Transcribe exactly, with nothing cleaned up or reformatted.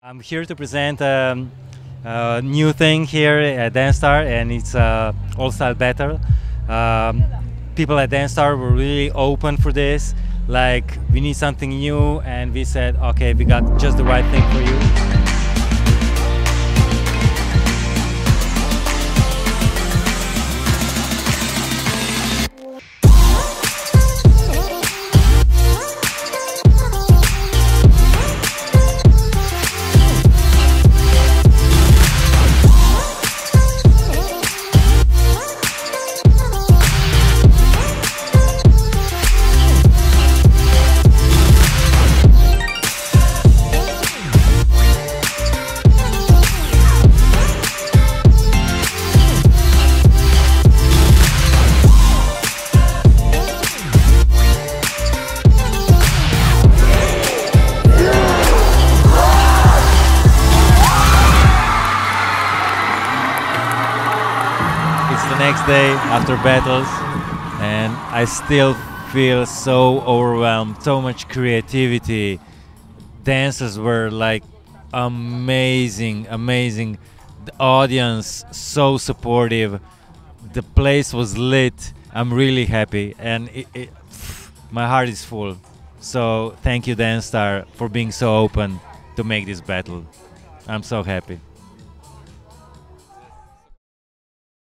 I'm here to present um, a new thing here at DanceStar, and it's a FreeAllstyle Battle. Um, people at DanceStar were really open for this. Like, we need something new, and we said, okay, we got just the right thing for you. It's the next day after battles, and I still feel so overwhelmed, so much creativity. Dancers were like amazing, amazing. The audience so supportive. The place was lit. I'm really happy, and it, it, my heart is full. So thank you, DanceStar, for being so open to make this battle. I'm so happy.